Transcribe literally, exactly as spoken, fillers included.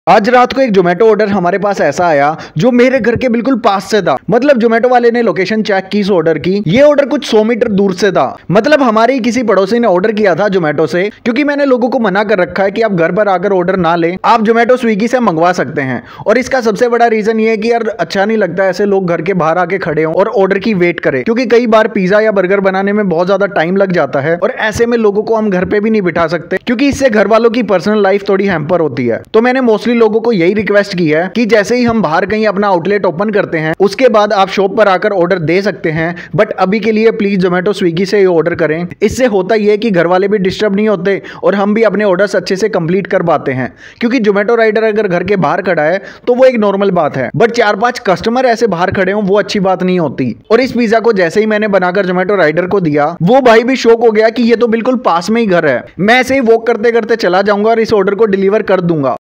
आज रात को एक जोमेटो ऑर्डर हमारे पास ऐसा आया जो मेरे घर के बिल्कुल पास से था। मतलब जोमेटो वाले ने लोकेशन चेक की इस ऑर्डर की, ये ऑर्डर कुछ सौ मीटर दूर से था। मतलब हमारे ही किसी पड़ोसी ने ऑर्डर किया था जोमेटो से, क्योंकि मैंने लोगों को मना कर रखा है कि आप घर पर आकर ऑर्डर ना लें, आप जोमेटो स्विगी से मंगवा सकते हैं। और इसका सबसे बड़ा रीजन ये है कि यार अच्छा नहीं लगता ऐसे लोग घर के बाहर आके खड़े हों और ऑर्डर की वेट करें, क्योंकि कई बार पिज्जा या बर्गर बनाने में बहुत ज्यादा टाइम लग जाता है और ऐसे में लोगों को हम घर पे भी नहीं बिठा सकते, क्योंकि इससे घर वालों की पर्सनल लाइफ थोड़ी हैम्पर होती है। तो मैंने मोस्टली लोगों को यही रिक्वेस्ट की है कि जैसे ही हम बाहर कहीं अपना आउटलेट ओपन करते हैं उसके बाद आप शॉप पर आकर ऑर्डर दे सकते हैं, बट अभी के लिए प्लीज जोमेटो स्विगी से ऑर्डर करें। इससे होता यह है कि घर वाले भी डिस्टर्ब नहीं होते और हम भी अपने ऑर्डर्स अच्छे से कंप्लीट कर पाते हैं, क्योंकि जोमेटो राइडर अगर घर के बाहर खड़ा है तो वो एक नॉर्मल बात है, बट चार पांच कस्टमर ऐसे बाहर खड़े हों वो अच्छी बात नहीं होती। और इस पिज्जा को जैसे ही मैंने बनाकर जोमेटो राइडर को दिया, वो भाई भी शॉक हो गया कि ये तो बिल्कुल पास में ही घर है, मैं ऐसे ही वॉक करते करते चला जाऊंगा और इस ऑर्डर को डिलीवर कर दूंगा।